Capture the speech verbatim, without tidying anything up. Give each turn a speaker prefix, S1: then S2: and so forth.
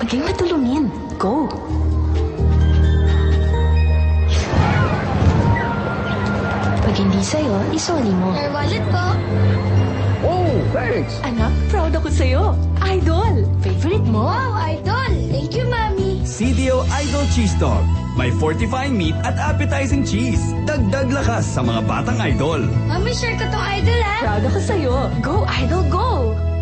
S1: Huwag kayong matulungin. Go! Pag hindi sa'yo, isoli mo.
S2: Your wallet po.
S3: Oh, thanks!
S1: Anak, proud ako sa'yo. Idol! Favorite mo?
S2: Wow, idol! Thank you, Mami.
S4: C D O Idol Cheese Dog. May fortifying meat at appetizing cheese. Dagdag lakas sa mga batang idol.
S2: Mami, share ko tong idol, ha?
S1: Proud ako sa'yo. Go, Idol, go!